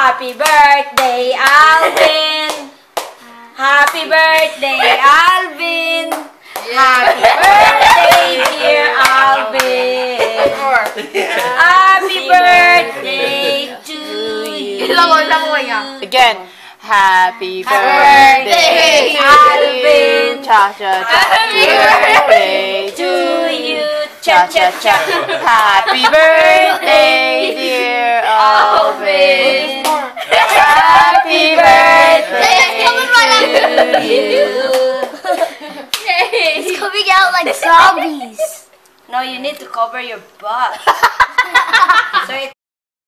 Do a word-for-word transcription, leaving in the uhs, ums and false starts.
Happy birthday, Alvin! Happy birthday, Alvin! Happy birthday, dear Alvin! Happy birthday to you! Again. Happy birthday, birthday, Alvin. Cha cha cha. Happy birthday to you! Cha cha cha! Happy birthday, dear Alvin. Happy birthday to you. It's coming out like zombies. No, you need to cover your butt. So it